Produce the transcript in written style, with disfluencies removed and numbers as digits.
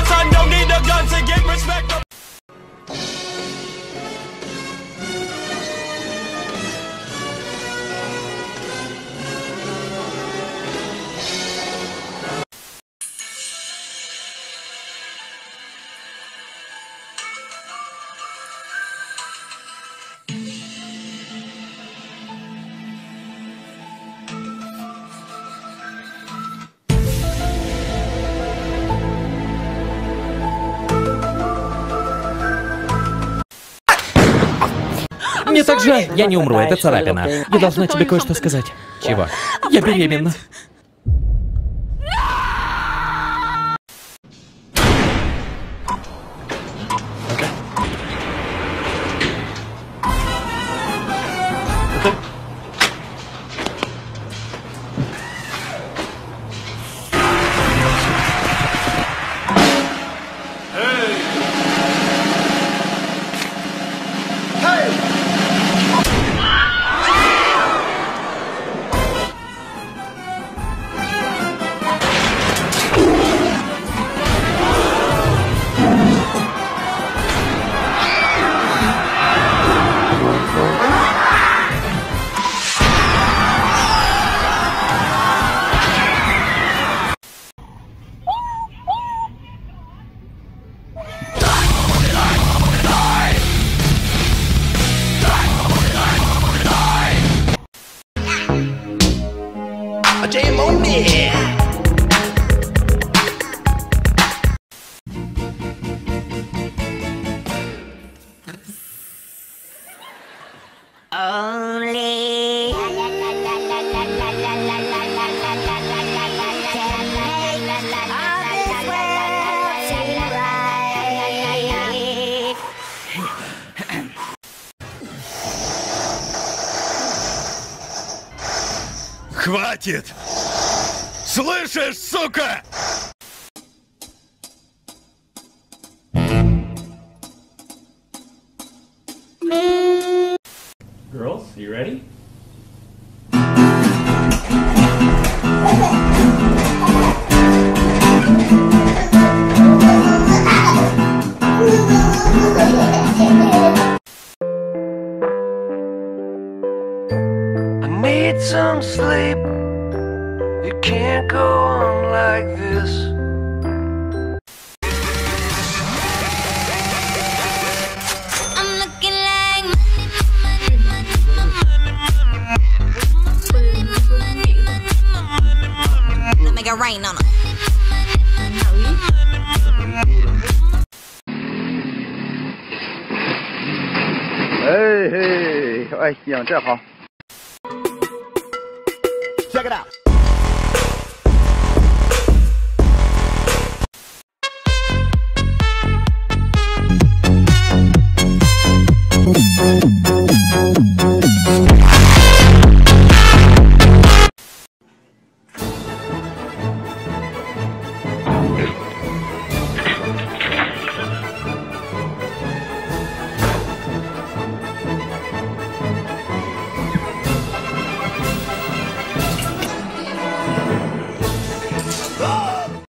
son don't need a gun to get respect. Мне так жаль. Я не умру, это царапина. Я должна тебе кое-что сказать. Чего? Я беременна. Хватит! Слышишь, сука? Girls, you ready? Need some sleep. You can't go on like this. I'm looking like money. Make it rain on 'em. 哎嘿，哎呀，这好。 Check it out.